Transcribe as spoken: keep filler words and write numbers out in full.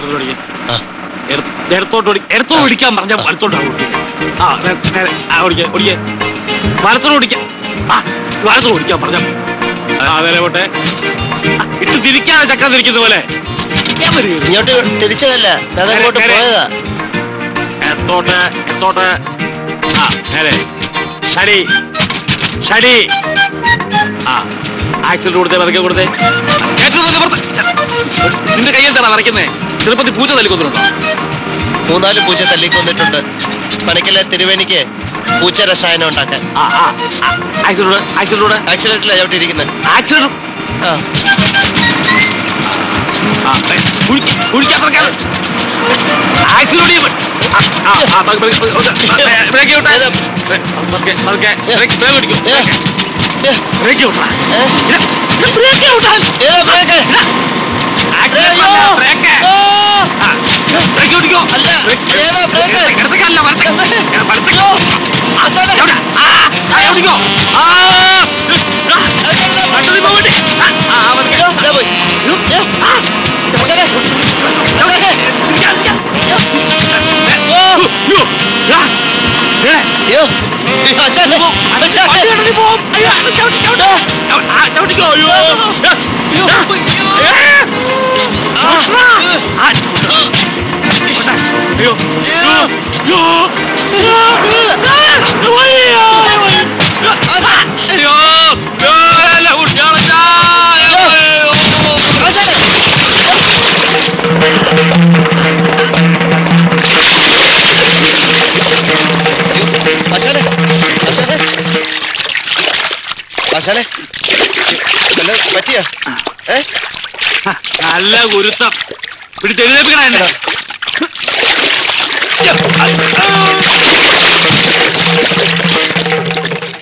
എടുത്തോട്ട് എടുത്തോട്ട് ഓടിക്കാൻ പറഞ്ഞ വലത്തോട്ട് ആ ഓടിക്കാൻ ഓടിക്കാൻ വലത്തോട്ട് ഓടിക്കാൻ ആ വലത്തോട്ട് ഓടിക്കാൻ പറഞ്ഞ അതേലെ പോട്ടെ ഇട്ട് തിരിക്കാതെ ചക്രം തിരിക്കുന്ന പോലെ ഇങ്ങോട്ട് തിരിച്ചതല്ല പോയതാ. എത്തോട്ട് എത്തോട്ട് ആ നേരെ ഷടി ഷടി ആ ആക്സിഡന്റ് കൊടുത്തേ പതുക്കെ കൊടുത്തേ നിന്റെ കയ്യെന്താണോ വരയ്ക്കുന്നേ? തിരുപ്പതി പൂച്ച തല്ലിക്കൊന്നിട്ടുണ്ടോ? മൂന്നാല് പൂച്ച തല്ലിക്കൊന്നിട്ടുണ്ട്. പണിക്കലെ തിരുവേനിക്ക് പൂച്ച രസായനം ഉണ്ടാക്കാൻ. ആക്സിഡന്റിലാണ് ചവിട്ടിയിരിക്കുന്നത്. ആക്സിഡന്റ് പറ്റിയ നല്ല ഗുരുത്തം പിടിച്ചെഴുന്നേൽപ്പിക്കണ